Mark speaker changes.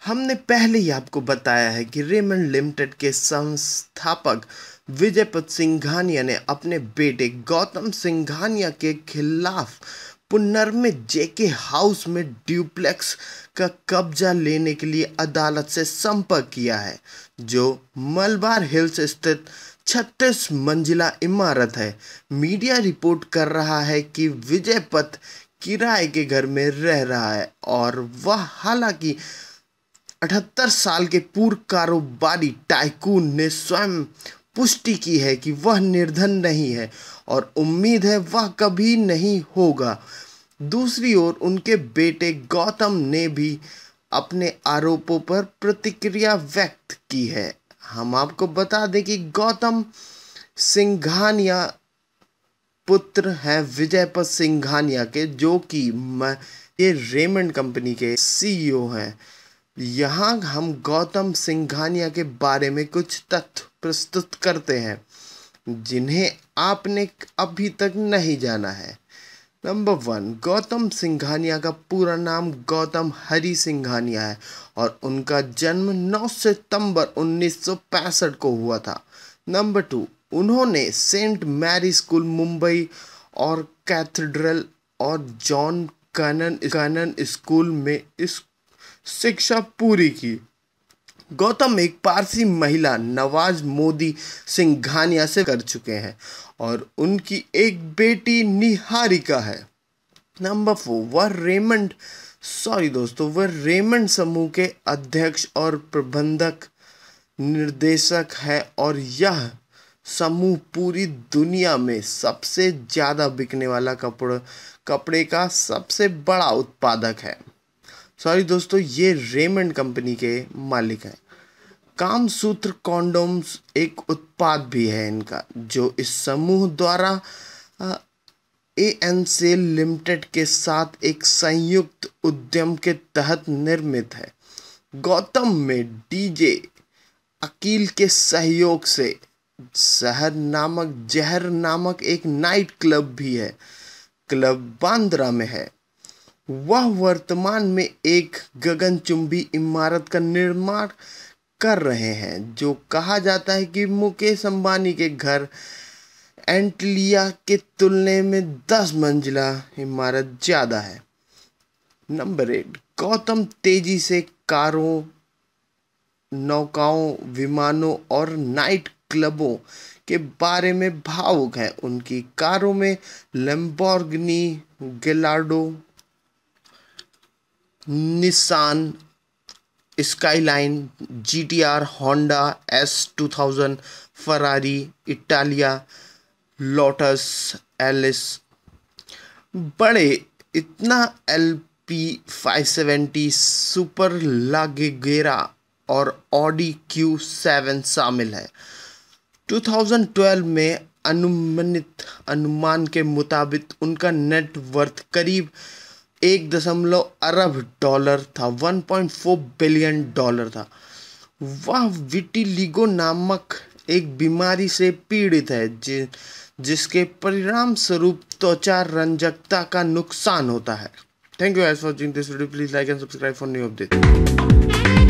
Speaker 1: हमने पहले ही आपको बताया है कि रेमंड लिमिटेड के संस्थापक विजयपत सिंघानिया ने अपने बेटे गौतम सिंघानिया के खिलाफ पुनर्निर्मित जेके हाउस में ड्यूप्लेक्स का कब्जा लेने के लिए अदालत से संपर्क किया है, जो मलबार हिल्स स्थित 36 मंजिला इमारत है। मीडिया रिपोर्ट कर रहा है कि विजयपत किराए के घर में रह रहा है और वह हालांकि 78 साल के पूर्व कारोबारी टाइकून ने स्वयं पुष्टि की है कि वह निर्धन नहीं है और उम्मीद है वह कभी नहीं होगा। दूसरी ओर उनके बेटे गौतम ने भी अपने आरोपों पर प्रतिक्रिया व्यक्त की है। हम आपको बता दें कि गौतम सिंघानिया पुत्र हैं विजयपत सिंघानिया के, जो कि ये रेमंड कंपनी के सीईओ हैं। यहाँ हम गौतम सिंघानिया के बारे में कुछ तथ्य प्रस्तुत करते हैं जिन्हें आपने अभी तक नहीं जाना है। नंबर 1, गौतम सिंघानिया का पूरा नाम गौतम हरि सिंघानिया है और उनका जन्म 9 सितंबर 1965 को हुआ था। नंबर 2, उन्होंने सेंट मैरी स्कूल मुंबई और कैथेड्रल और जॉन कैनन स्कूल में इस शिक्षा पूरी की। गौतम एक पारसी महिला नवाज मोदी सिंघानिया से कर चुके हैं और उनकी एक बेटी निहारिका है। नंबर 4, वह रेमंड समूह के अध्यक्ष और प्रबंधक निर्देशक है और यह समूह पूरी दुनिया में सबसे ज़्यादा बिकने वाला कपड़े का सबसे बड़ा उत्पादक है। ये रेमंड कंपनी के मालिक हैं। कामसूत्र कॉन्डोम्स एक उत्पाद भी है इनका, जो इस समूह द्वारा ANC लिमिटेड के साथ एक संयुक्त उद्यम के तहत निर्मित है। गौतम में डीजे अकील के सहयोग से जहर नामक एक नाइट क्लब भी है। क्लब बांद्रा में है। वह वर्तमान में एक गगनचुंबी इमारत का निर्माण कर रहे हैं, जो कहा जाता है कि मुकेश अंबानी के घर एंटिलिया के तुलने में 10 मंजिला इमारत ज़्यादा है। नंबर 8, गौतम तेजी से कारों, नौकाओं, विमानों और नाइट क्लबों के बारे में भावुक है। उनकी कारों में Lamborghini Gallardo, Nissan Skyline, GTR, Honda S2000, Ferrari, Italia, Lotus, Elise, बड़े इतना LP 570, सुपर लागेगेरा और ऑडी Q7 शामिल है। 2012 में अनुमान के मुताबिक उनका नेट वर्थ करीब 1 अरब डॉलर था, $1.4 बिलियन था। वह विटिलिगो नामक एक बीमारी से पीड़ित है जिसके परिणाम स्वरूप त्वचा रंजकता का नुकसान होता है। Thank you for watching this video. Please like and subscribe for new update.